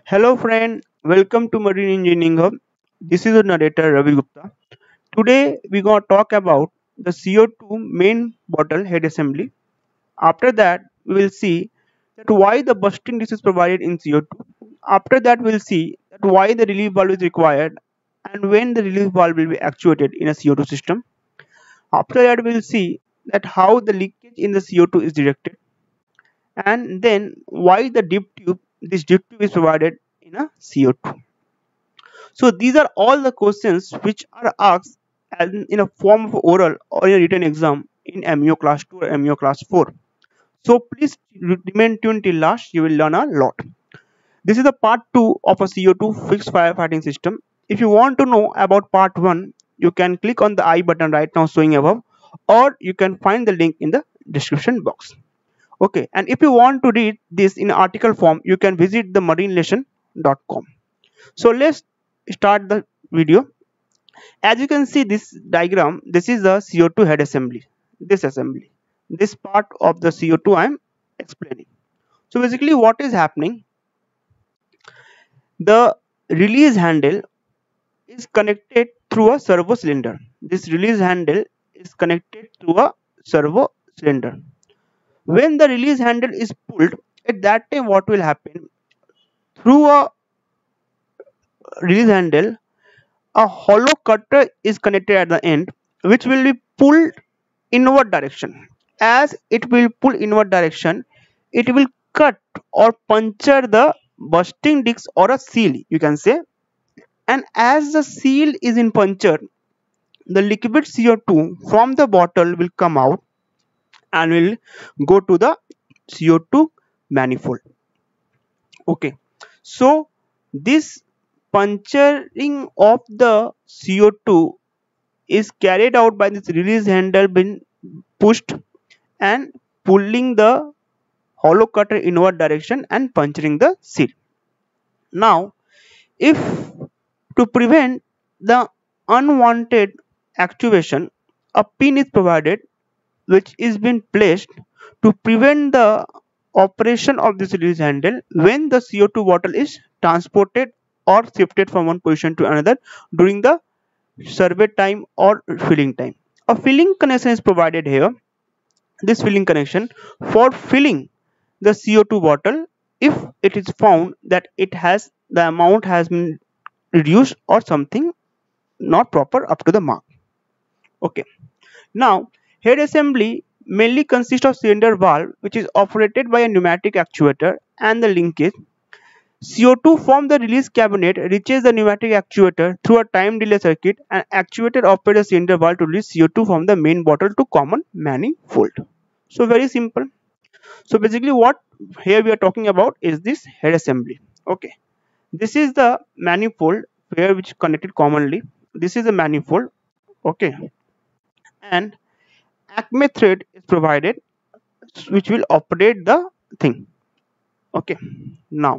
Hello friend, welcome to Marine Engineering Hub. This is the narrator Ravi Gupta. Today we gonna talk about the CO2 main bottle head assembly. After that we will see that why the bursting disc is provided in CO2. After that we will see that why the relief valve is required and when the relief valve will be actuated in a CO2 system. After that we will see that how the leakage in the CO2 is directed and then why the dip tube this dip tube is provided in a CO2. So these are all the questions which are asked in a form of oral or in a written exam in MEO class 2 or MEO class 4. So please remain tuned till last, you will learn a lot. This is the part 2 of a CO2 fixed firefighting system. If you want to know about part 1, you can click on the I button right now showing above, or you can find the link in the description box. Okay, and if you want to read this in article form, you can visit the marinelation.com. So let's start the video. As you can see this diagram, this is the CO2 head assembly. This part of the CO2 I am explaining. So basically what is happening, the release handle is connected through a servo cylinder. This release handle is connected through a servo cylinder. When the release handle is pulled, at that time what will happen, through a release handle a hollow cutter is connected at the end, which will be pulled inward direction. As it will pull inward direction, it will cut or puncture the bursting disc or a seal, you can say. And as the seal is in puncture, the liquid CO2 from the bottle will come out and will go to the CO2 manifold. Okay, so this puncturing of the CO2 is carried out by this release handle being pushed and pulling the hollow cutter inward direction and puncturing the seal. Now, if to prevent the unwanted actuation, a pin is provided which is being placed to prevent the operation of this release handle when the CO2 bottle is transported or shifted from one position to another during the survey time or filling time. A filling connection is provided here. This filling connection for filling the CO2 bottle if it is found that it has the amount has been reduced or something not proper up to the mark. Okay. Now head assembly mainly consists of cylinder valve which is operated by a pneumatic actuator and the linkage. CO2 from the release cabinet reaches the pneumatic actuator through a time delay circuit and actuator operates a cylinder valve to release CO2 from the main bottle to common manifold. So very simple. So basically what here we are talking about is this head assembly. Okay. This is the manifold where which connected commonly. This is the manifold. Okay. And Acme thread is provided which will operate the thing. Okay. Now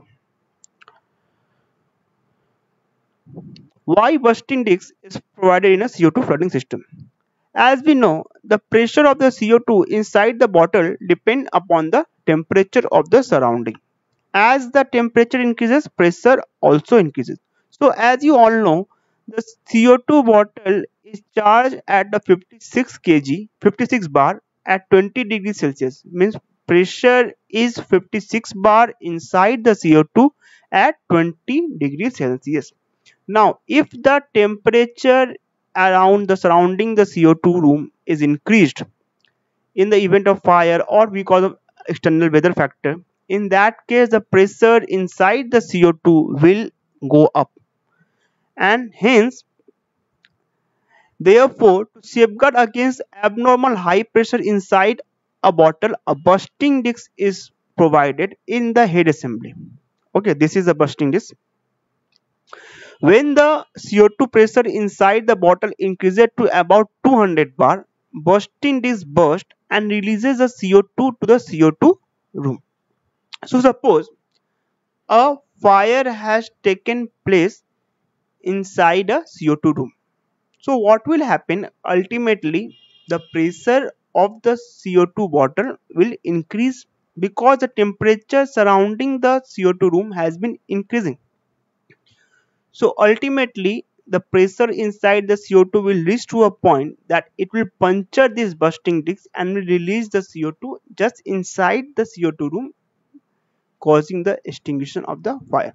why bursting disc is provided in a CO2 flooding system? As we know, the pressure of the CO2 inside the bottle depends upon the temperature of the surrounding. As the temperature increases, pressure also increases. So as you all know, the CO2 bottle is charged at the 56 kg, 56 bar at 20 degrees Celsius. Means pressure is 56 bar inside the CO2 at 20 degrees Celsius. Now, if the temperature around the surrounding the CO2 room is increased in the event of fire or because of external weather factor, in that case the pressure inside the CO2 will go up, and hence therefore to safeguard against abnormal high pressure inside a bottle, a bursting disc is provided in the head assembly. Okay, this is a bursting disc. When the CO2 pressure inside the bottle increases to about 200 bar, bursting disc burst and releases the CO2 to the CO2 room. So suppose a fire has taken place inside a CO2 room. So what will happen? Ultimately, the pressure of the CO2 bottle will increase because the temperature surrounding the CO2 room has been increasing. So ultimately, the pressure inside the CO2 will reach to a point that it will puncture this bursting disc and will release the CO2 just inside the CO2 room, causing the extinction of the fire.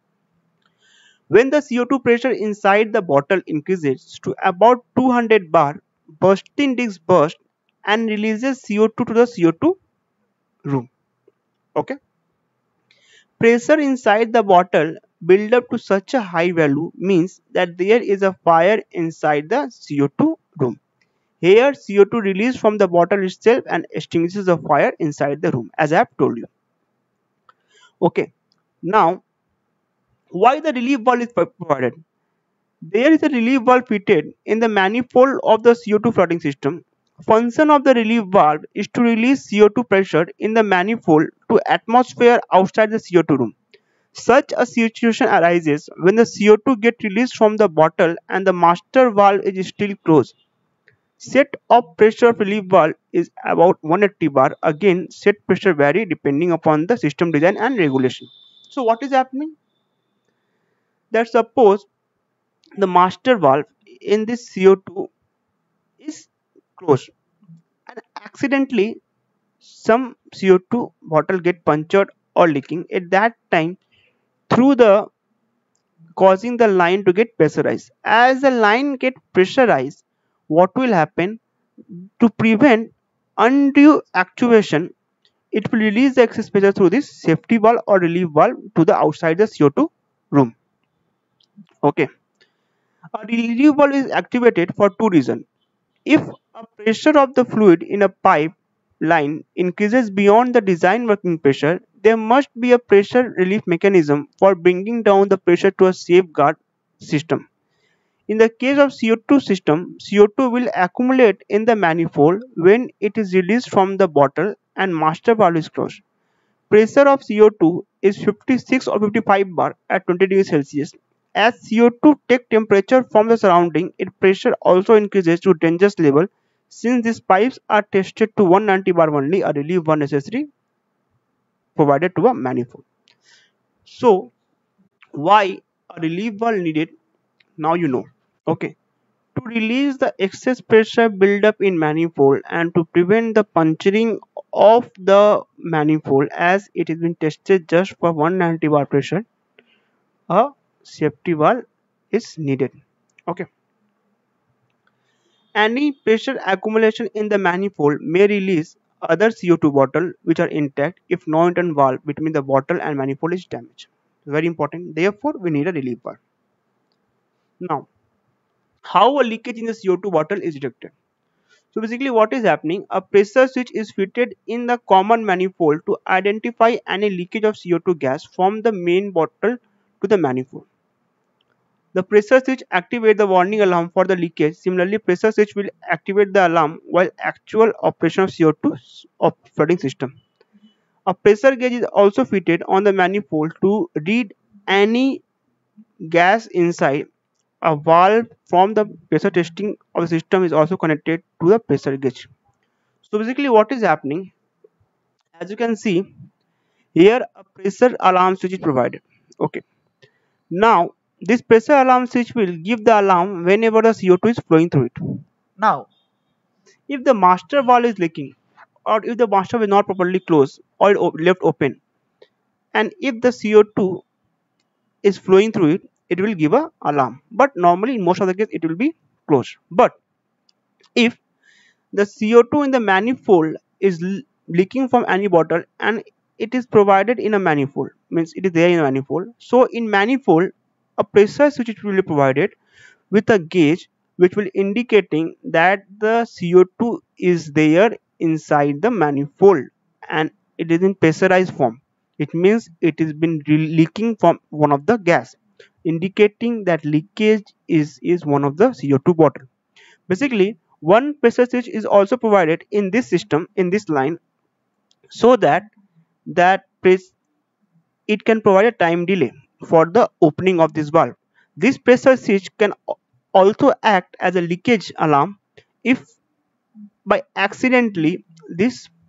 When the CO2 pressure inside the bottle increases to about 200 bar, bursting disc bursts and releases CO2 to the CO2 room. Okay. Pressure inside the bottle build up to such a high value means that there is a fire inside the CO2 room. Here CO2 released from the bottle itself and extinguishes the fire inside the room, as I have told you. Okay. Now, why the relief valve is provided? There is a relief valve fitted in the manifold of the CO2 flooding system. Function of the relief valve is to release CO2 pressure in the manifold to atmosphere outside the CO2 room. Such a situation arises when the CO2 gets released from the bottle and the master valve is still closed. Set of pressure of relief valve is about 180 bar. Again, set pressure vary depending upon the system design and regulation. So what is happening? That suppose the master valve in this CO2 is closed and accidentally some CO2 bottle get punctured or leaking. At that time, through the causing the line to get pressurized. As the line get pressurized, what will happen? To prevent undue actuation, it will release the excess pressure through this safety valve or relief valve to the outside the CO2 room. Okay. A relief valve is activated for two reasons. If a pressure of the fluid in a pipe line increases beyond the design working pressure, there must be a pressure relief mechanism for bringing down the pressure to a safeguard system. In the case of CO2 system, CO2 will accumulate in the manifold when it is released from the bottle and master valve is closed. Pressure of CO2 is 56 or 55 bar at 20 degrees Celsius. As CO2 takes temperature from the surrounding, its pressure also increases to dangerous level. Since these pipes are tested to 190 bar only, a relief valve necessary provided to a manifold. So, why a relief valve needed? Now you know. Okay. To release the excess pressure buildup in manifold and to prevent the puncturing of the manifold as it has been tested just for 190 bar pressure, a safety valve is needed. Okay. Any pressure accumulation in the manifold may release other CO2 bottle which are intact if no internal valve between the bottle and manifold is damaged. Very important. Therefore, we need a relief valve. Now, how a leakage in the CO2 bottle is detected? So basically what is happening, a pressure switch is fitted in the common manifold to identify any leakage of CO2 gas from the main bottle to the manifold. The pressure switch activates the warning alarm for the leakage. Similarly, pressure switch will activate the alarm while actual operation of CO2 flooding system. A pressure gauge is also fitted on the manifold to read any gas inside. A valve from the pressure testing of the system is also connected to the pressure gauge. So basically what is happening, as you can see here, a pressure alarm switch is provided. Okay. Now this pressure alarm switch will give the alarm whenever the CO2 is flowing through it. Now if the master valve is leaking or if the master valve is not properly closed or left open and if the CO2 is flowing through it, it will give a alarm. But normally in most of the case it will be closed. But if the CO2 in the manifold is leaking from any bottle and it is provided in a manifold, means it is there in a manifold. So in manifold, a pressure switch will be provided with a gauge which will indicating that the CO2 is there inside the manifold and it is in pressurized form. It means it has been leaking from one of the gas, indicating that leakage is one of the CO2 bottle. Basically, one pressure switch is also provided in this system in this line so that it can provide a time delay for the opening of this valve. This pressure switch can also act as a leakage alarm if by accidentally this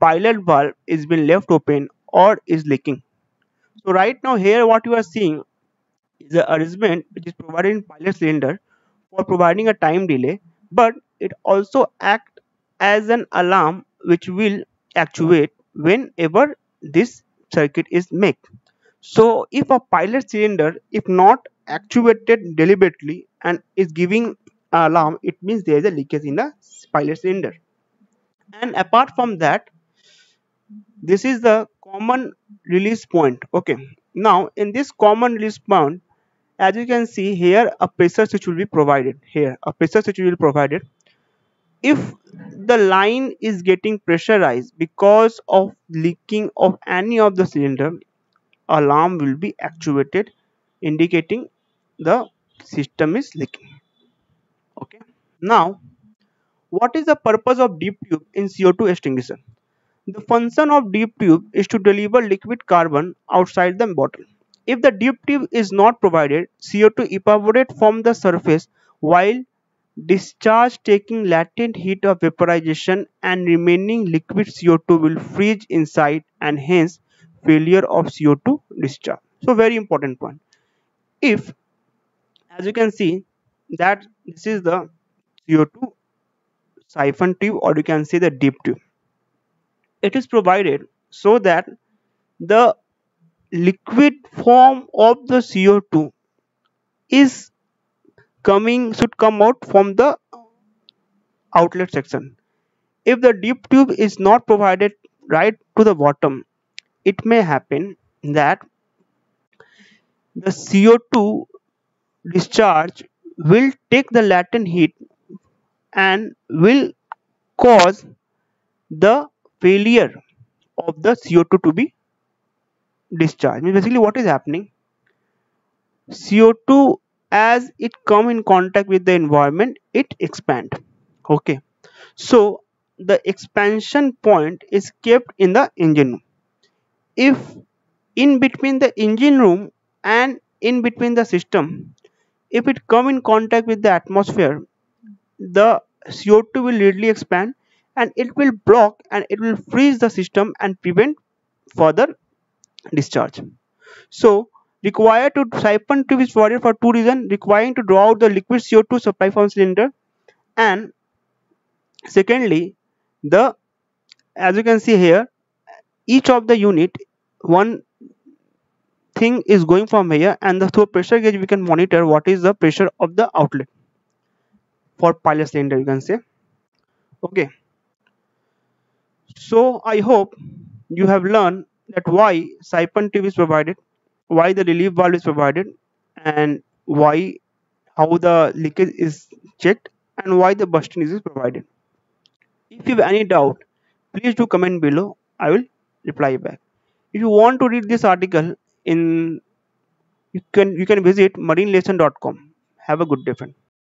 pilot valve is been left open or is leaking. So right now here what you are seeing is the arrangement which is provided in pilot cylinder for providing a time delay, but it also acts as an alarm which will actuate whenever this circuit is made. So if a pilot cylinder if not actuated deliberately and is giving alarm, it means there is a leakage in the pilot cylinder. And apart from that, this is the common release point. Okay, now in this common release point, as you can see here, a pressure switch will be provided. Here a pressure switch will be provided. If the line is getting pressurized because of leaking of any of the cylinder, alarm will be actuated indicating the system is leaking. Okay, now what is the purpose of deep tube in CO2 extinguisher? The function of deep tube is to deliver liquid carbon outside the bottle. If the deep tube is not provided, CO2 evaporates from the surface while discharge taking latent heat of vaporization, and remaining liquid CO2 will freeze inside and hence failure of CO2 discharge. So very important point. If, as you can see, that this is the CO2 siphon tube, or you can say the deep tube. It is provided so that the liquid form of the CO2 is should come out from the outlet section. If the deep tube is not provided right to the bottom, it may happen that the CO2 discharge will take the latent heat and will cause the failure of the CO2 to be discharged. Basically what is happening, CO2 as it come in contact with the environment, it expand. Okay, so the expansion point is kept in the engine room. If in between the engine room and in between the system, if it come in contact with the atmosphere, the CO2 will readily expand and it will block and it will freeze the system and prevent further discharge. So required to siphon tube is provided for two reasons: requiring to draw out the liquid CO2 supply from cylinder, and secondly, the, as you can see here, each of the unit, one thing is going from here, and the through pressure gauge we can monitor what is the pressure of the outlet for pilot cylinder, you can say. Okay, so I hope you have learned that why siphon tube is provided, why the relief valve is provided, and why, how the leakage is checked, and why the bursting is provided. If you have any doubt, please do comment below, I will reply back. If you want to read this article in, you can visit marinelesson.com. Have a good day, friend.